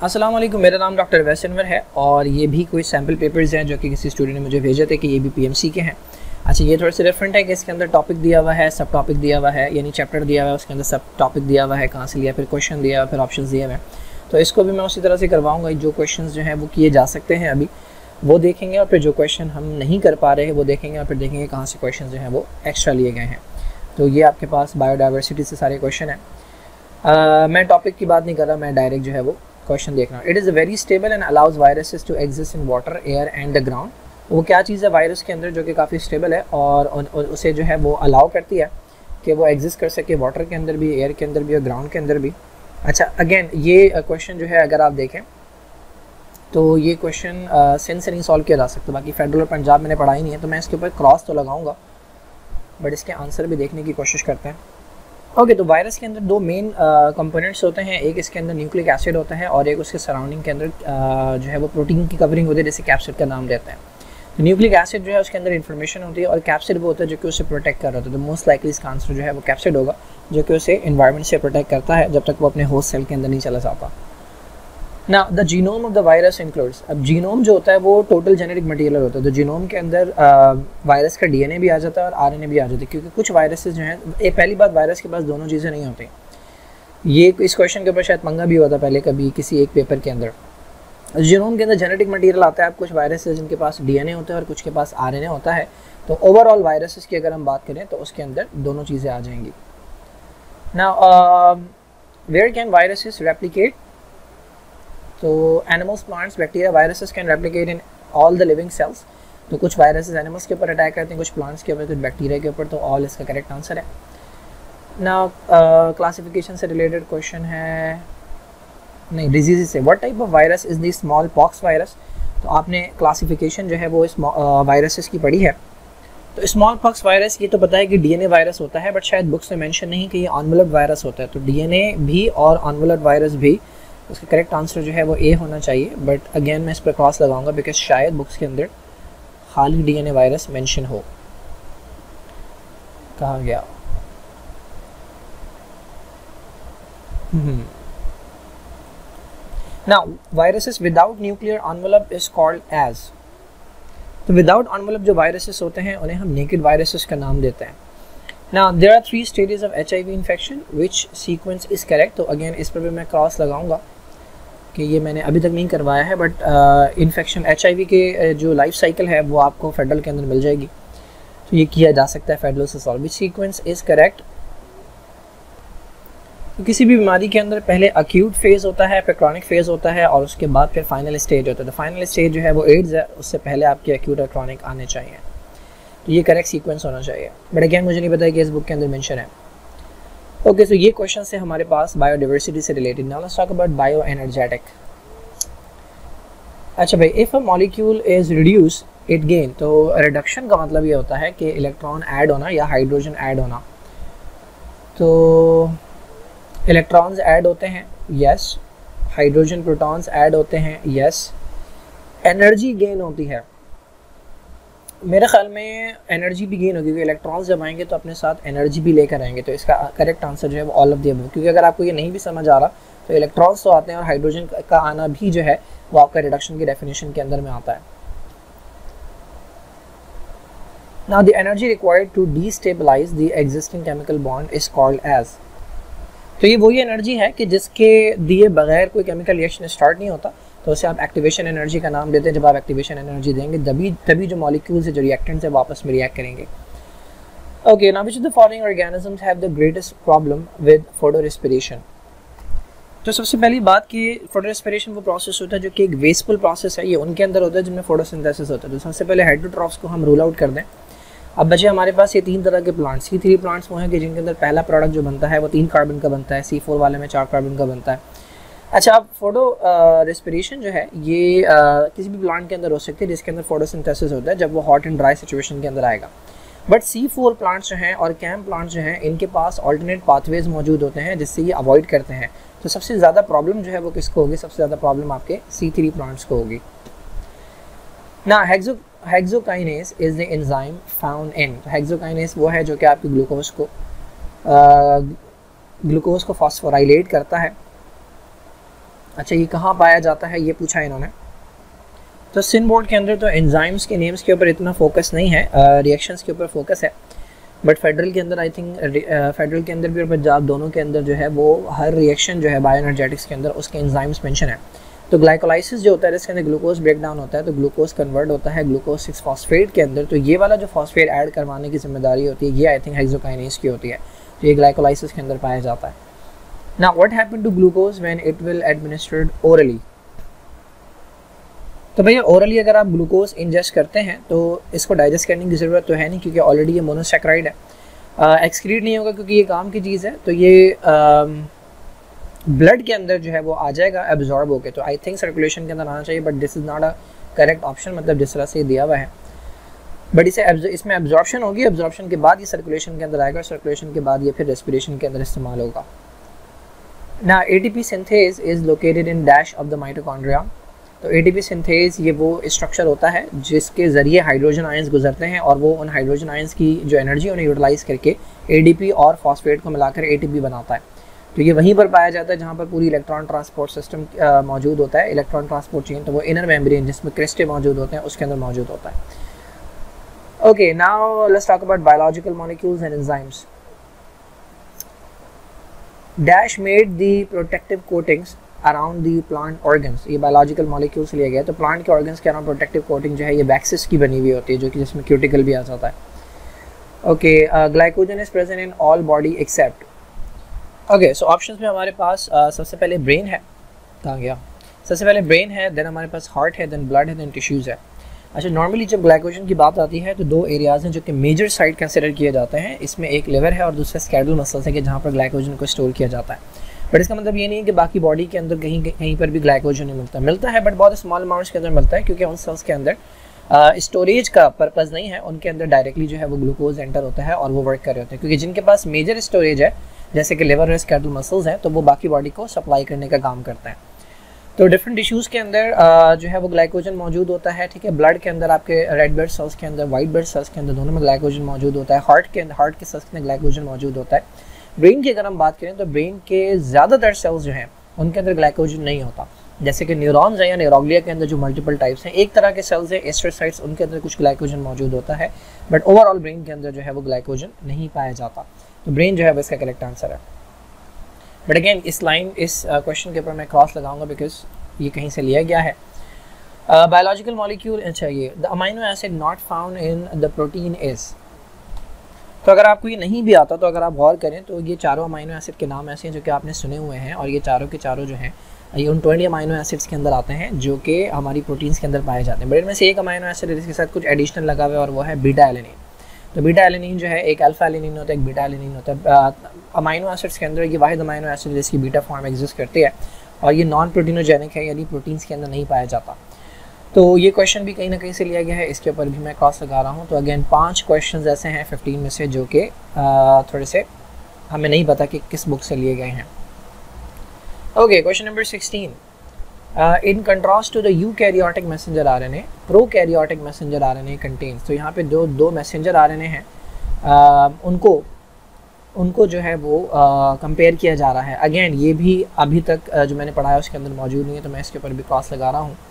अस्सलाम वालेकुम, मेरा नाम डॉक्टर वैस अनवर है और ये भी कोई सैम्पल पेपर्स हैं जो कि किसी स्टूडेंट ने मुझे भेजे थे कि ये भी पीएमसी के हैं। अच्छा, ये थोड़े से डिफरेंट है कि इसके अंदर टॉपिक दिया हुआ है, सब टॉपिक दिया हुआ है, यानी चैप्टर दिया हुआ है, उसके अंदर सब टॉपिक दिया हुआ है, कहाँ से लिया, फिर क्वेश्चन दिया हुआ, फिर ऑप्शन दिए हुए हैं। तो इसको भी मैं उसी तरह से करवाऊँगा। जो क्वेश्चन जो हैं वो किए जा सकते हैं अभी वो देखेंगे, और फिर जो क्वेश्चन हम नहीं कर पा रहे हैं वो देखेंगे, और फिर देखेंगे कहाँ से क्वेश्चन जो हैं वो एक्स्ट्रा लिए गए हैं। तो ये आपके पास बायोडाइवर्सिटी से सारे क्वेश्चन हैं। मैं टॉपिक की बात नहीं कर रहा, मैं डायरेक्ट जो है वो क्वेश्चन देखना। It is very stable and allows viruses to exist in water, air and the ground. वो क्या चीज़ है वायरस के अंदर जो कि काफ़ी स्टेबल है और उसे जो है वो अलाउ करती है कि वो एग्जिस्ट कर सके वाटर के अंदर भी, एयर के अंदर भी और ग्राउंड के अंदर भी। अच्छा, अगेन ये क्वेश्चन जो है अगर आप देखें तो ये क्वेश्चन सिंध से नहीं सॉल्व किया जा सकता। बाकी फेडरल और पंजाब मैंने पढ़ा ही नहीं है, तो मैं इसके ऊपर क्रॉस तो लगाऊंगा, बट इसके आंसर भी देखने की कोशिश करते हैं। ओके, तो वायरस के अंदर दो मेन कंपोनेंट्स होते हैं। एक इसके अंदर न्यूक्लिक एसिड होता है और एक उसके सराउंडिंग के अंदर जो है वो प्रोटीन की कवरिंग होती है, जैसे कैप्सिड का नाम देते हैं। तो न्यूक्लिक एसिड जो है उसके अंदर इन्फॉर्मेशन होती है और कैप्सिड वो होता है जो कि उसे प्रोटेक्ट कर रहा होता है। तो मोस्ट लाइकली इसका आंसर जो है वो कैप्सिड होगा, जो कि उसे इन्वायरमेंट से प्रोटेक्ट करता है जब तक वो अपने होस्ट सेल के अंदर नहीं चला जाता। ना the genome of the virus includes. अब जीनोम जो होता है वो टोटल जेनेटिक मटेरियल होता है। तो जीनोम के अंदर वायरस का डीएनए भी आ जाता है और आरएनए भी आ जाता है, क्योंकि कुछ वायरसेस जो हैं, पहली बात वायरस के पास दोनों चीज़ें नहीं होती। ये इस क्वेश्चन के ऊपर शायद पंगा भी हुआ था पहले कभी किसी एक पेपर के अंदर। जीनोम के अंदर जेनेटिक मटेरियल आता है। अब कुछ वायरसेस जिनके पास डीएनए होता है और कुछ के पास आरएनए होता है। तो ओवरऑल वायरसेस की अगर हम बात करें तो उसके अंदर दोनों चीज़ें आ जाएंगी। ना वेयर कैन वायरसेस रेप्लिकेट? तो animals, plants, bacteria, viruses can replicate in all the living cells. तो कुछ वायरसेस एनिमल्स के ऊपर अटैक करते हैं, कुछ प्लांट्स के ऊपर, कुछ बैक्टीरिया के ऊपर। तो ऑल इसका करेक्ट आंसर है। ना क्लासिफिकेशन से रिलेटेड क्वेश्चन है, नहीं, डिजीज़ से। What type of virus is the smallpox virus? तो आपने क्लासिफिकेशन जो है वो इस वायरसेस की पढ़ी है। तो स्मॉल पॉक्स वायरस ये तो पता है कि डीएनए वायरस होता है, बट शायद बुक्स में मेंशन नहीं कि ये एनवेलप वायरस होता है। तो डीएनए भी और एनवेलप वायरस भी, उसका करेक्ट आंसर जो है वो ए होना चाहिए। बट अगेन मैं इस पर क्रॉस लगाऊंगा बिकॉज शायद बुक्स के अंदर खाली डीएनए वायरस मेंशन हो। कहा गया now viruses without nuclear envelope is called as. तो विदाउट एनवेलप जो वायरसेस होते हैं उन्हें हम नेकेड वायरसेस का नाम देते हैं। Now there are 3 stages of HIV infection. Which sequence is correct? तो अगेन इस पर भी मैं क्रॉस लगाऊंगा कि ये मैंने अभी तक नहीं करवाया है, बट इन्फेक्शन HIV के जो लाइफ साइकिल है वो आपको फेडरल के अंदर मिल जाएगी, तो ये किया जा सकता है फेडरल से solve. Which sequence is correct? तो किसी भी बीमारी के अंदर पहले अक्यूट फेज़ होता है, फिर क्रॉनिक फेज़ होता है और उसके बाद फिर फाइनल स्टेज होता है। तो फाइनल स्टेज जो है वो एड्स है, उससे पहले आपके अक्यूट और क्रॉनिक आने चाहिए। तो ये करेक्ट सीक्वेंस होना चाहिए, बट अगेन मुझे नहीं पता कि इस बुक के अंदर मेंशन है। ओके, सो ये क्वेश्चन है हमारे पास बायोडाइवर्सिटी से related. Now let's talk about bio energetic. अच्छा भाई, if a molecule is reduce it gain. तो रिडक्शन का मतलब ये होता है कि इलेक्ट्रॉन ऐड होना या हाइड्रोजन ऐड होना। तो इलेक्ट्रॉन्स ऐड होते हैं, यस। हाइड्रोजन प्रोटॉन्स ऐड होते हैं, यस। एनर्जी गेन होती है, मेरे ख्याल में एनर्जी भी गेन होगी, क्योंकि इलेक्ट्रॉन्स जब आएंगे तो अपने साथ एनर्जी भी लेकर आएंगे। तो इसका करेक्ट आंसर जो है वो ऑल ऑफ द अबव। क्योंकि अगर आपको ये नहीं भी समझ आ रहा तो इलेक्ट्रॉन्स तो आते हैं और हाइड्रोजन का आना भी जो है वो आपका रिडक्शन की डेफिनेशन के अंदर में आता है। Now the energy required to destabilise the existing chemical bond is called as. तो ये वही एनर्जी है कि जिसके दिए बगैर कोई केमिकल रिएक्शन स्टार्ट नहीं होता, तो उसे आप एक्टिवेशन एनर्जी का नाम देते हैं। जब आप एक्टिवेशन एनर्जी देंगे तभी जो मॉलिक्यूल्स है, जो रिएक्टेंट्स है, वो आपस में रिएक्ट करेंगे। Okay, now which of the following organisms have the greatest problem with photorespiration? तो सबसे पहली बात कि फोटो रेस्पिरेशन वो प्रोसेस होता है जो कि एक वेस्टफुल प्रोसेस है। ये उनके अंदर होता है जिनमें फोटोसिंथेसिस होता है। तो सबसे पहले हेटेरोट्रॉफ्स को हम रूल आउट कर दें। अब बचे हमारे पास ये 3 तरह के प्लांट्स। C3 प्लांट्स वो हैं कि जिनके अंदर पहला प्रोडक्ट जो बनता है वो 3 कार्बन का बनता है, C4 वाले में 4 कार्बन का बनता है। अच्छा, अब फोटो रेस्पिरेशन जो है ये किसी भी प्लांट के अंदर हो सकती है जिसके अंदर फोटोसिंथेसिस होता है, जब वो हॉट एंड ड्राई सिचुएशन के अंदर आएगा। बट C4 प्लांट्स जो हैं और कैम प्लांट्स जो हैं, इनके पास ऑल्टरनेट पाथवेज मौजूद होते हैं जिससे ये अवॉइड करते हैं। तो सबसे ज़्यादा प्रॉब्लम जो है वो किसको होगी? सबसे ज़्यादा प्रॉब्लम आपके C3 प्लांट्स को होगी ना। Hexokinase is the enzyme found in. तो हेक्सोकाइनेज वो है जो कि आपकी ग्लूकोज को फॉस्फोराइलेट करता है। अच्छा ये कहाँ पाया जाता है ये पूछा इन्होंने। तो सिन बोर्ड के अंदर तो एंजाइम्स के नेम्स के ऊपर इतना फोकस नहीं है, रिएक्शंस के ऊपर फोकस है। बट फेडरल के अंदर आई थिंक फेडरल के अंदर भी और पंजाब दोनों के अंदर जो है वो हर रिएक्शन जो है बायोएनर्जेटिक्स के अंदर उसके एंजाइम्स मेंशन है। तो ग्लाइकोलाइसिस जो होता है इसके अंदर ग्लूकोज ब्रेक डाउन होता है, तो ग्लूकोज कन्वर्ट होता है ग्लूकोज 6 फॉस्फेट के अंदर। तो ये वाला जो फॉस्फेट ऐड करवाने की जिम्मेदारी होती है ये आई थिंक हेक्सोकाइनेज की होती है। तो ये ग्लाइकोलाइसिस के अंदर पाया जाता है। Now what happen to glucose when it will administered orally. तो भैया ओरली अगर आप ग्लूकोज इंजेस्ट करते हैं तो इसको डाइजेस्ट करने की ज़रूरत तो है नहीं, क्योंकि ऑलरेडी ये मोनोसैकेराइड है। एक्सक्रीट नहीं होगा क्योंकि ये काम की चीज़ है, तो ये ब्लड के अंदर जो है वो आ जाएगा एब्जॉर्ब होके। तो आई थिंक सर्कुलेशन के अंदर आना चाहिए, but this is not a correct option, मतलब जिस तरह से ये दिया हुआ है। बट इसमें एब्जॉर्प्शन होगी, एब्जॉर्प्शन के बाद ये सर्कुलेशन के अंदर आएगा, सर्कुलेशन के बाद ये फिर रेस्पिरेशन के अंदर इस्तेमाल होगा। ना ATP synthase is located in dash of the mitochondria. तो ATP सिंथेज ये वो स्ट्रक्चर होता है जिसके ज़रिए हाइड्रोजन आयंस गुजरते हैं और वो उन हाइड्रोजन आयंस की जो एनर्जी उन्हें यूटिलाइज़ करके ADP और फॉस्फेट को मिलाकर ATP बनाता है। तो ये वहीं पर पाया जाता है जहाँ पर पूरी इलेक्ट्रॉन ट्रांसपोर्ट सिस्टम मौजूद होता है, इलेक्ट्रॉन ट्रांसपोर्ट चेन। तो वो इनर मेम्ब्रेन जिसमें क्रिस्टे मौजूद होते हैं उसके अंदर मौजूद होता है। Okay, now let's talk about biological molecules and enzymes. Dash made the protective coatings around the plant organs. ये बायोलॉजिकल मॉलिक्यूल से लिया गया है। तो प्लांट के ऑर्गन्स के अराउंड प्रोटेक्टिव कोटिंग जो है ये वैक्सिस की बनी हुई होती है, जो कि जिसमें क्यूटिकल भी आ जाता है। Okay, glycogen is present in all body except. Okay, so options में हमारे पास सबसे पहले ब्रेन है। कहाँ गया? सबसे पहले ब्रेन है, देन हमारे पास हार्ट है, देन ब्लड है, देन टिश्यूज़ है। अच्छा, नॉर्मली जब ग्लाइकोजन की बात आती है तो दो एरियाज़ हैं जो कि मेजर साइट कंसिडर किए जाते हैं। इसमें एक लिवर है और दूसरा स्केलेटल मसल्स है कि जहाँ पर ग्लाइकोजन को स्टोर किया जाता है। बट इसका मतलब ये नहीं है कि बाकी बॉडी के अंदर कहीं पर भी ग्लाइकोजन नहीं मिलता है, बट बहुत स्मॉल अमाउंट्स के अंदर मिलता है, क्योंकि उन सेल्स के अंदर स्टोरेज का पर्पज़ नहीं है, उनके अंदर डायरेक्टली जो है वो ग्लूकोज एंटर होता है और वो वर्क कर रहे होते हैं। क्योंकि जिनके पास मेजर स्टोरेज है जैसे कि लिवर और स्केलेटल मसल्स हैं, तो वो बाकी बॉडी को सप्लाई करने का काम करता है। तो डिफरेंट टिश्यूज़ के अंदर जो है वो ग्लाइकोजन मौजूद होता है। ठीक है, ब्लड के अंदर आपके रेड ब्लड सेल्स के अंदर, वाइट ब्लड सेल्स के अंदर दोनों में ग्लाइकोजन मौजूद होता है। हार्ट के सेल्स में ग्लाइकोजन मौजूद होता है। ब्रेन की अगर हम बात करें तो ब्रेन के ज़्यादातर सेल्स जो हैं उनके अंदर ग्लाइकोजन नहीं होता। जैसे कि न्यूरॉन्स हैं या न्यूरोग्लिया के अंदर जो मल्टीपल टाइप्स हैं, एक तरह के सेल्स हैं एस्ट्रोसाइट्स, उनके अंदर कुछ ग्लाइकोजन मौजूद होता है, बट ओवरऑल ब्रेन के अंदर जो है वो ग्लाइकोजन नहीं पाया जाता। तो ब्रेन जो है वो इसका करेक्ट आंसर है। बट अगेन इस क्वेश्चन के ऊपर मैं क्रॉस लगाऊंगा बिकॉज ये कहीं से लिया गया है। बायोलॉजिकल मॉलिक्यूल, अच्छा ये the amino acid not found in the protein is. तो अगर आपको ये नहीं भी आता तो अगर आप गौर करें तो ये चारों अमाइनो एसिड के नाम ऐसे हैं जो कि आपने सुने हुए हैं, और ये चारों के चारों जो हैं ये उन 20 अमाइनो एसिड्स के अंदर आते हैं जो कि हमारी प्रोटीन्स के अंदर पाए जाते हैं। बट इनमें से एक अमाइनो एसिड है जिसके साथ कुछ एडिशनल लगा हुआ है और वो है बीटा एलेनिन। तो बीटा एलेनिन जो है एक अल्फा एलेनिन होता है, एक बीटा एलेनिन होता है। अमाइनो एसिड्स के अंदर ये वाहिद अमाइनो एसिड जिसकी बीटा फॉर्म एग्जिस्ट करती है और ये नॉन प्रोटीनोजेनिक है, यानी प्रोटीन्स के अंदर नहीं पाया जाता। तो ये क्वेश्चन भी कहीं ना कहीं से लिया गया है, इसके ऊपर भी मैं क्रॉस लगा रहा हूँ। तो अगेन 5 क्वेश्चन ऐसे हैं 15 में से जो कि थोड़े से हमें नहीं पता कि किस बुक से लिए गए हैं। Okay, question number 16। In contrast to the eukaryotic messenger RNA, prokaryotic messenger RNA contains. तो यहाँ पे दो मैसेंजर आरएनए हैं, उनको जो है वो कंपेयर किया जा रहा है। अगेन ये भी अभी तक जो मैंने पढ़ा है उसके अंदर मौजूद नहीं है, तो मैं इसके ऊपर भी क्रॉस लगा रहा हूँ।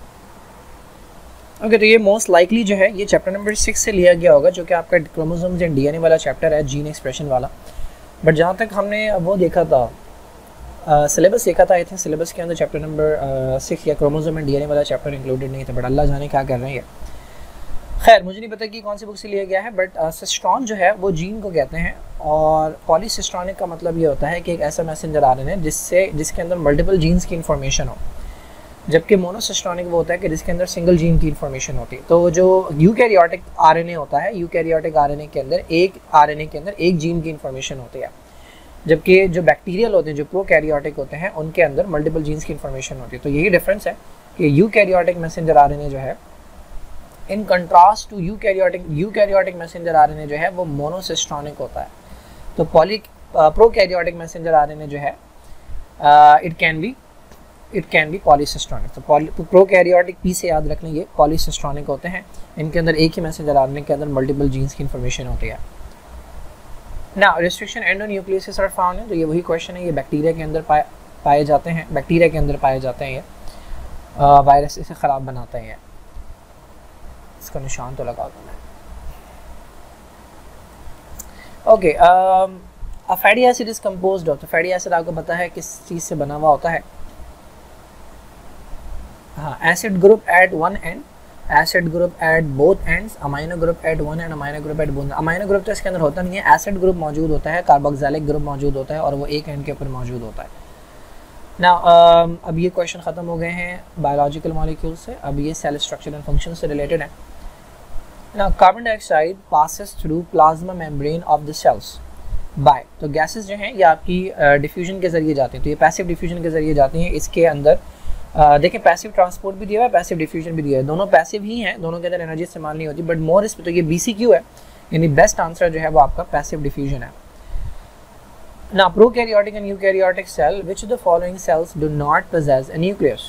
ओके, तो ये मोस्ट लाइकली जो है ये चैप्टर नंबर 6 से लिया गया होगा, जो कि आपका क्रोमोसोम्स एंड डीएनए वाला चैप्टर है, जीन एक्सप्रेशन वाला। बट जहाँ तक हमने वो देखा था, सिलेबस देखा था, आई थिंक सिलेबस के अंदर चैप्टर नंबर 6 या क्रोमोसोम एंड डीएनए वाला चैप्टर इंक्लूडेड नहीं था, बट अल्लाह जाने क्या कर रहे हैं। खैर मुझे नहीं पता कि कौन सी बुक से लिया गया है, बट सिस्ट्रॉन जो है वो जीन को कहते हैं, और पॉलीसिस्ट्रॉनिक का मतलब ये होता है कि एक ऐसा मैसेंजर आरएनए है जिसके अंदर मल्टीपल जीन्स की इन्फॉर्मेशन हो, जबकि मोनोसिस्ट्रॉनिक वो होता है कि जिसके अंदर सिंगल जीन की इन्फॉर्मेशन होती है। तो जो यूकैरियोटिक आरएनए होता है, यूकैरियोटिक आरएनए के अंदर एक जीन की इन्फॉर्मेशन होती है, जबकि जो बैक्टीरियल होते हैं, जो प्रोकैरियोटिक होते हैं, उनके अंदर मल्टीपल जीन्स की इन्फॉर्मेशन होती है। तो यही डिफरेंस है कि यूकैरियोटिक मैसेंजर आरएनए जो है in contrast to eukaryotic messenger RNA जो है वो मोनोसिस्ट्रॉनिक होता है। तो प्रोकैरियोटिक मैसेंजर आरएनए जो है इट कैन बी पॉलीसिस्ट्रॉनिक। तो प्रोकैरियोटिक पी से याद रख लें, ये पॉलीसिस्ट्रॉनिक होते हैं, इनके अंदर एक ही मैसेंजर आरएनए के अंदर मल्टीपल जीन्स की इन्फॉर्मेशन होती है। ना रिस्ट्रिक्शन एंडोन्यूक्लियस आर फाउंड है, तो ये वही क्वेश्चन है, ये बैक्टीरिया के अंदर पाए जाते हैं, बैक्टीरिया के अंदर पाए जाते हैं। ये वायरस इसे ख़राब बनाते हैं। इसका निशान तो लगा दूँ मैं। Okay, fatty acid is composed of, तो फैटी एसिड आपको पता है किस चीज़ से बना हुआ होता है। हाँ, acid group at one end, acid group at both ends, amino group at one end amino group at both. Amino group तो इसके अंदर होता नहीं है, एसिड ग्रुप मौजूद होता है, कार्बोक्सिलिक ग्रुप मौजूद होता है और वो एक एंड के ऊपर मौजूद होता है ना। अब ये क्वेश्चन ख़त्म हो गए हैं बायोलॉजिकल मॉलिक्यूल से। अब ये सेल स्ट्रक्चर एंड फंक्शन से रिलेटेड है ना। Carbon dioxide passes through plasma membrane of the cells by, तो गैसेस जो हैं ये आपकी डिफ्यूजन के ज़रिए जाती हैं, तो ये पैसिव डिफ्यूजन के ज़रिए जाती हैं। इसके अंदर देखें पैसिव ट्रांसपोर्ट भी दिया हुआ है, पैसिव डिफ्यूजन भी दिया है, दोनों पैसिव ही हैं, दोनों के अंदर एनर्जी इस्तेमाल नहीं होती, बट मोर इस पे तो ये BCQ है, यानी बेस्ट आंसर जो है वो आपका पैसिव डिफ्यूजन है ना। Prokaryotic and eukaryotic cell, which of the following cells do not possess a nucleus.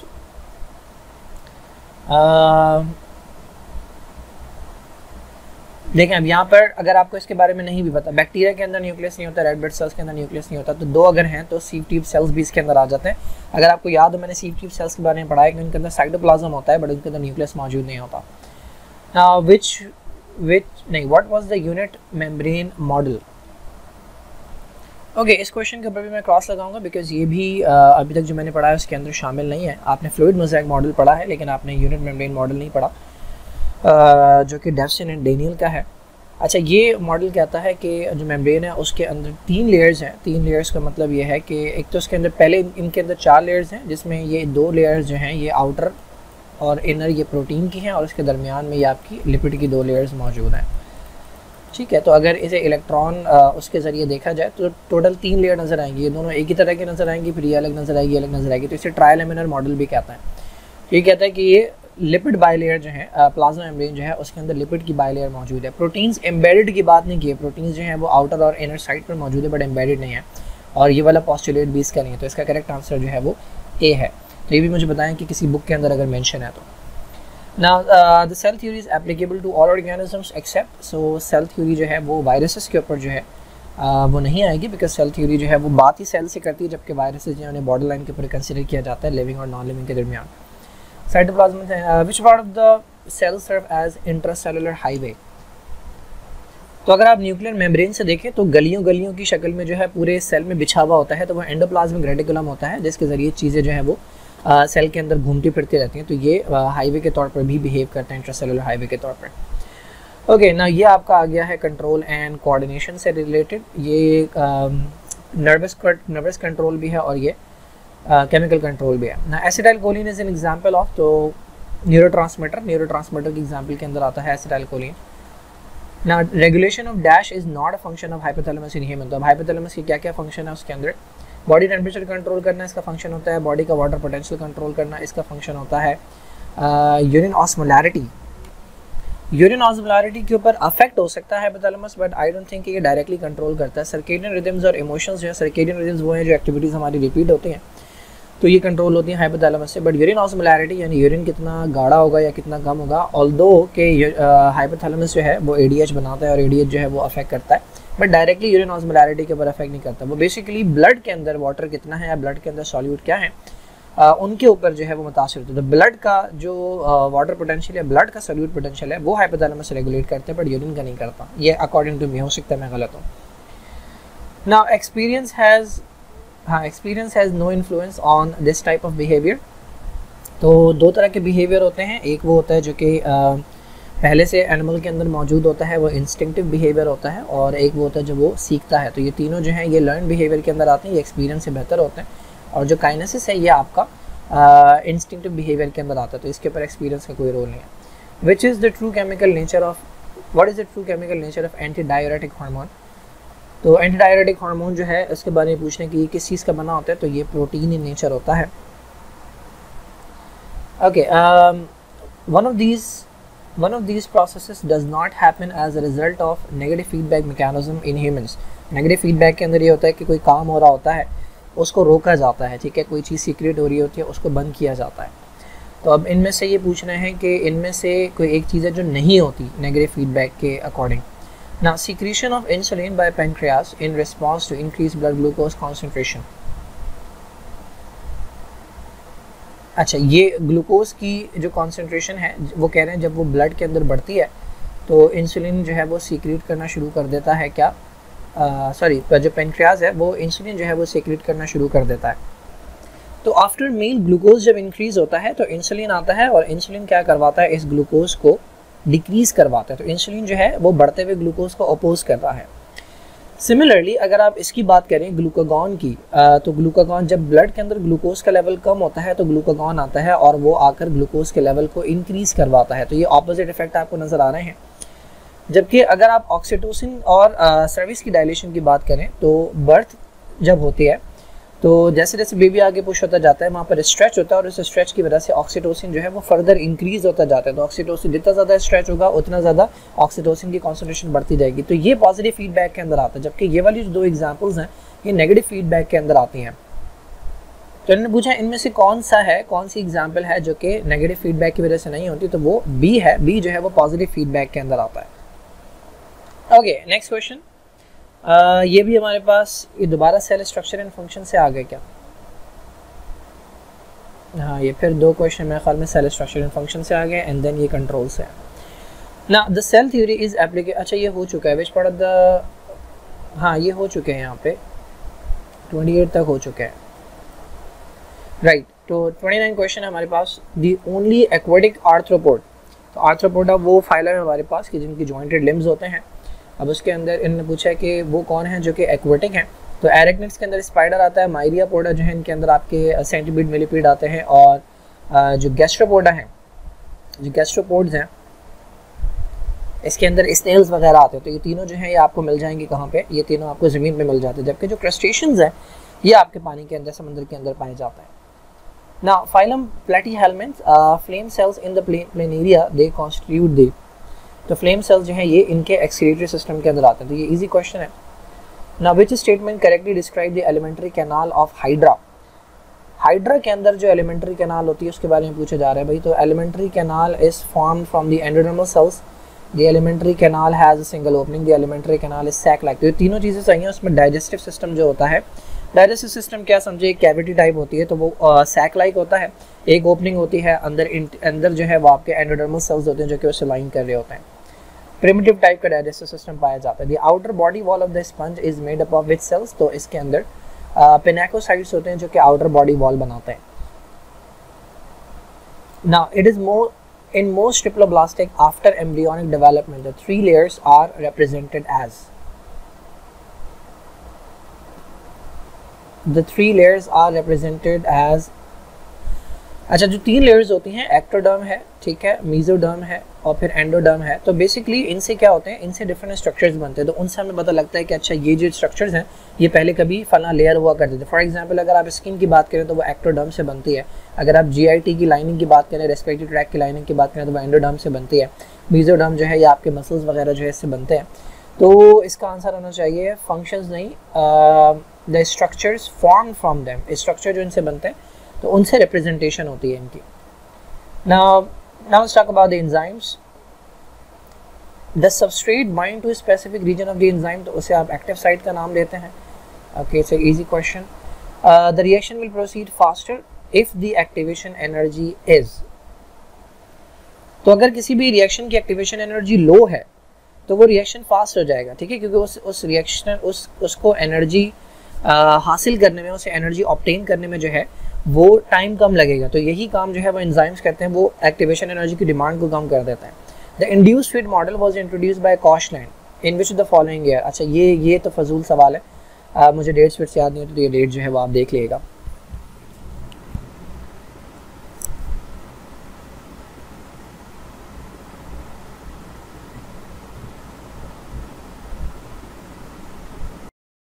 देखें अब यहाँ पर अगर आपको इसके बारे में नहीं भी पता, बैक्टीरिया के अंदर न्यूक्लियस नहीं होता, रेड ब्लड सेल्स के अंदर न्यूक्लियस नहीं होता, तो दो अगर हैं तो सीव ट्यूब सेल्स भी इसके अंदर आ जाते हैं। अगर आपको याद हो, मैंने सीव ट्यूब सेल्स के बारे में पढ़ा है कि उनके अंदर साइटोप्लाज्म होता है बट उनके अंदर न्यूक्लियस मौजूद नहीं होता। What was the unit membrane model. Okay, इस क्वेश्चन के ऊपर भी मैं क्रॉस लगाऊंगा बिकॉज ये भी अभी तक जो मैंने पढ़ा है उसके अंदर शामिल नहीं है। आपने फ्लूइड मोज़ेक मॉडल पढ़ा है लेकिन आपने यूनिट मेम्ब्रेन मॉडल नहीं पढ़ा, जो कि डेवसन एंड डेनियल का है। अच्छा, ये मॉडल कहता है कि जो मेम्ब्रेन है उसके अंदर 3 लेयर्स हैं। 3 लेयर्स का मतलब ये है कि एक तो उसके अंदर पहले इनके अंदर 4 लेयर्स हैं, जिसमें ये 2 लेयर्स जो हैं ये आउटर और इनर ये प्रोटीन की हैं, और उसके दरमियान में ये आपकी लिपिड की 2 लेयर्स मौजूद हैं। ठीक है, तो अगर इसे इलेक्ट्रॉन उसके ज़रिए देखा जाए तो टोटल 3 लेयर नज़र आएंगी, ये दोनों एक ही तरह की नज़र आएंगी, फिर ये अलग नज़र आएगी, अलग नज़र आएगी, तो इसे ट्रायलैमिनर मॉडल भी कहता है। ये कहता है कि ये लिपिड बाइलेयर जो है, प्लाज्मा मेम्ब्रेन जो है उसके अंदर लिपिड की बाइलेयर मौजूद है। प्रोटीन्स एम्बेडेड की बात नहीं की है, प्रोटीन्स जो है वो आउटर और इनर साइड पर मौजूद है बट एम्बेडेड नहीं है, और ये वाला पोस्टुलेट भी इसका नहीं है, तो इसका करेक्ट आंसर जो है वो ए है। तो ये भी मुझे बताएं कि किसी बुक के अंदर अगर मेंशन है तो। Now the cell theory is applicable to all organisms except, so cell theory जो है वो वायरसेस के ऊपर जो है वो नहीं आएगी, बिकॉज सेल थ्योरी जो है वो बात ही सेल से करती है, जबकि वायरसेस जो है बॉर्डर लाइन के ऊपर कंसिडर किया जाता है लिविंग और नॉन लिविंग के दरमियान। Cytoplasm which part of the cell serve as intracellular highway, तो अगर आप न्यूक्लियर मेम्ब्रेन से देखें तो गलियों की शक्ल में जो है पूरे सेल में बिछा हुआ होता है, तो वो एंडोप्लाज्मिक रेटिकुलम होता है जिसके ज़रिए चीज़ें जो है वो सेल के अंदर घूमती फिरती रहती हैं, तो ये हाईवे के तौर पर भी बिहेव करते हैं, इंट्रासेलुलर हाईवे के तौर पर। ओके ना, ये आपका आ गया है कंट्रोल एंड कोऑर्डिनेशन से रिलेटेड। ये नर्वस कंट्रोल भी है और ये केमिकल कंट्रोल भी है ना। Acetylcholine is an example of, तो न्यूरोट्रांसमीटर की एग्जांपल के अंदर आता है एसिटाइल कोलिन ना। Regulation of dash is not a function of hypothalamus in human, तो अब हाइपोथैलेमस की क्या क्या फंक्शन है उसके अंदर, बॉडी टेम्परेचर कंट्रोल करना इसका फंक्शन होता है, बॉडी का वाटर पोटेंशियल कंट्रोल करना इसका फंक्शन होता है, यूरिन ऑस्मोलैरिटी के ऊपर अफेक्ट हो सकता है hypothalamus, but I don't think ये डायरेक्टली कंट्रोल करता है। सर्केडियन रिदम्स और इमोशंस जो है, सर्केडियन रिदम्स वो हैं जो एक्टिविटीज़ हमारी रिपीट होती हैं, तो ये कंट्रोल होती है हाइपोथैलेमस से, बट यूरिन ऑस्मोलैरिटी यानी यूरिन कितना गाढ़ा होगा या कितना कम होगा, ऑल्दो के हाइपोथैलेमस जो है वो ADH बनाता है और ADH जो है वो अफेक्ट करता है, बट डायरेक्टली यूरिन ऑस्मोलैरिटी के ऊपर अफेक्ट नहीं करता। वो बेसिकली ब्लड के अंदर वाटर कितना है या ब्लड के अंदर सॉल्यूट क्या है उनके ऊपर जो है वो मुतासिर होता है। तो ब्लड का जो वाटर पोटेंशियल है, ब्लड का सॉल्यूट पोटेंशियल है, वो हाइपोथैलेमस रेगुलेट करते हैं, बट यूरिन का नहीं करता। ये अकॉर्डिंग टू मी, हो सकता है मैं गलत हूँ। Now experience has no influence on this type of behaviour. तो 2 तरह के बिहेवियर होते हैं, एक वो होता है जो कि पहले से एनिमल के अंदर मौजूद होता है, वो इंस्टिंक्टिव बिहेवियर होता है, और एक वो होता है जो वो सीखता है। तो ये तीनों जो हैं ये लर्न बिहेवियर के अंदर आते हैं, ये एक्सपीरियंस से बेहतर होते हैं, और जो काइनेसिस है ये आपका इंस्टिंक्टिव बिहेवियर के अंदर आता है, तो इसके ऊपर एक्सपीरियंस का कोई रोल नहीं है। What is the true chemical nature of antidiuretic hormone, तो एंटी डाययूरेटिक हार्मोन जो है उसके बारे में पूछने की किस चीज़ का बना होता है, तो ये प्रोटीन इन नेचर होता है। Okay, one of these processes does not happen as a result of negative feedback mechanism in humans। Negative feedback के अंदर ये होता है कि कोई काम हो रहा होता है उसको रोका जाता है, ठीक है, कोई चीज़ सीक्रेट हो रही होती है उसको बंद किया जाता है। तो अब इनमें से ये पूछना है कि इनमें से कोई एक चीज़ है जो नहीं होती नेगेटिव फीडबैक के अकॉर्डिंग ना। Secretion of insulin by pancreas in response to increase blood glucose concentration, अच्छा, ये ग्लूकोज की जो कॉन्सेंट्रेशन है वो कह रहे हैं जब वो ब्लड के अंदर बढ़ती है तो इंसुलिन जो है वो सीक्रेट करना शुरू कर देता है, क्या सॉरी जो पेनक्रियाज है वो इंसुलिन जो है वो सीक्रेट करना शुरू कर देता है। तो आफ्टर मील ग्लूकोज जब इंक्रीज होता है तो इंसुलिन आता है और इंसुलिन क्या करवाता है, इस ग्लूकोज को डिक्रीज करवाता है। तो इंसुलिन जो है वो बढ़ते हुए ग्लूकोज को अपोज कर रहा है। सिमिलरली अगर आप इसकी बात करें ग्लूकागॉन की, तो ग्लूकागॉन जब ब्लड के अंदर ग्लूकोज का लेवल कम होता है तो ग्लूकागॉन आता है और वो आकर ग्लूकोज के लेवल को इंक्रीज करवाता है। तो ये ऑपोजिट इफेक्ट आपको नज़र आ रहे हैं। जबकि अगर आप ऑक्सीटोसिन और सर्विस की डायलेशन की बात करें तो बर्थ जब होती है तो जैसे जैसे बेबी आगे पुश होता जाता है वहाँ पर स्ट्रेच होता है और उस स्ट्रेच की वजह से ऑक्सीटोसिन जो है वो फर्दर इंक्रीज होता जाता है। तो ऑक्सीटोसिन जितना ज़्यादा स्ट्रेच होगा उतना ज़्यादा ऑक्सीटोसिन की कॉन्सेंट्रेशन बढ़ती जाएगी। तो ये पॉजिटिव फीडबैक के अंदर आता है, जबकि ये वाली जो दो एग्जाम्पल्स हैं ये नेगेटिव फीडबैक के अंदर आती हैं। तो इन्होंने पूछा इनमें से कौन सा है, कौन सी एग्जाम्पल है जो कि नेगेटिव फीडबैक की वजह से नहीं होती, तो वो बी है। बी जो है वो पॉजिटिव फीडबैक के अंदर आता है। Okay, next question. ये भी हमारे पास ये दोबारा सेल स्ट्रक्चर एंड फंक्शन से आ गए क्या? हाँ, ये फिर दो क्वेश्चन मेरे ख्याल में सेल स्ट्रक्चर एंड फंक्शन से आ गए एंड देन ये कंट्रोल से। ना the cell theory is applicate, अच्छा ये हो चुका है विच पार्ट ऑफ द, हाँ ये हो चुके हैं यहाँ पे 28 तक हो चुके हैं, राइट। तो 29 क्वेश्चन हमारे पास, दी ओनली एक्वेटिक आर्थ्रोपोड। तो आर्थ्रोपोडा वो फाइलम है हमारे पास कि जिनकी जॉइंटेड लिम्स होते हैं। अब उसके अंदर इन्होंने पूछा है कि वो कौन है जो कि एक्वेटिक हैं। तो एरेक्निड्स के अंदर स्पाइडर आता है, माइरियापोडा जो है इनके अंदर आपके सेंटीपीड मिलीपीड आते हैं, और जो गैस्ट्रोपोडा हैं, जो गैस्ट्रोपोड्स हैं इसके अंदर स्नेल्स वगैरह आते हैं। तो ये तीनों जो हैं ये आपको मिल जाएंगे कहाँ पे, ये तीनों आपको ज़मीन पे मिल जाते हैं। जबकि जो क्रस्टेशियंस हैं ये आपके पानी के अंदर, समंदर के अंदर पाए जाते हैं। ना phylum platyhelminthes, flame cells in the planaria they constitute they. तो फ्लेम सेल्स जो हैं ये इनके एक्सक्रीटरी सिस्टम के अंदर आते हैं। तो ये इजी क्वेश्चन है। ना which statement correctly describe the alimentary canal of hydra. Hydra के अंदर जो एलिमेंट्री कैनाल होती है उसके बारे में पूछा जा रहा है भाई। तो alimentary canal is formed from the endodermal cells, the alimentary canal has a single opening, the alimentary canal is sac like. तो ये तीनों चीज़ें सही हैं। उसमें डाइजेस्टिव सिस्टम जो होता है, डाइजेस्टिव सिस्टम क्या समझे, कैविटी टाइप होती है, तो वो सैक लाइक होता है। एक ओपनिंग होती है अंदर जो है वो आपके एंडोडर्मल सेल्स होते हैं जो कि उसे लाइन कर रहे होते हैं। प्रिमिटिव टाइप का डाइजेस्टिव सिस्टम पाया जाता है। The outer body wall of the sponge is made up of which cells. तो इसके अंदर पिनेकोसाइट्स होते हैं जो कि आउटर बॉडी वॉल बनाते हैं। Now it is more in most triploblastic after embryonic development the 3 layers are represented as, the 3 layers are represented as, अच्छा जो 3 लेयर्स होती हैं, एक्टोडर्म है, ठीक है, मेसोडर्म है और फिर एंडोडर्म है। तो बेसिकली इनसे क्या होते हैं, इनसे डिफरेंट स्ट्रक्चर्स बनते हैं। तो उनसे हमें पता लगता है कि अच्छा ये जो स्ट्रक्चर्स हैं ये पहले कभी फला लेयर हुआ करते थे। फॉर एग्जांपल अगर आप स्किन की बात करें तो वो एक्टोडर्म से बनती है। अगर आप GIT की लाइनिंग की बात करें, रेस्पिरेटरी ट्रैक की लाइनिंग की बात करें तो वो एंडोडर्म से बनती है। मेसोडर्म जो है ये आपके मसल्स वगैरह जो है इससे बनते हैं। तो इसका आंसर होना चाहिए फंक्शंस नहीं, the structures form from them. Structure जो इनसे बनते हैं तो उनसे रिप्रेजेंटेशन होती है इनकी। Now let's talk about the enzymes. The substrate bind to specific region of the enzyme, तो उसे आप एक्टिव साइट का नाम देते हैं। Okay, it's a easy question. The reaction will proceed faster if the activation energy is. तो अगर किसी भी रिएक्शन की एक्टिवेशन एनर्जी लो है तो वो रिएक्शन फास्ट हो जाएगा, ठीक है, क्योंकि उस रिएक्शन उसको एनर्जी हासिल करने में, उसे एनर्जी ऑब्टेन करने में जो है वो टाइम कम लगेगा। तो यही काम जो है वो एंजाइम्स करते हैं, वो एक्टिवेशन एनर्जी की डिमांड को कम कर देता है। The induced fit model was introduced by Koshland in which the following year. अच्छा ये तो फजूल सवाल है, मुझे डेट्स फिर से याद नहीं होती, तो ये डेट जो है वो आप देख लीजिएगा।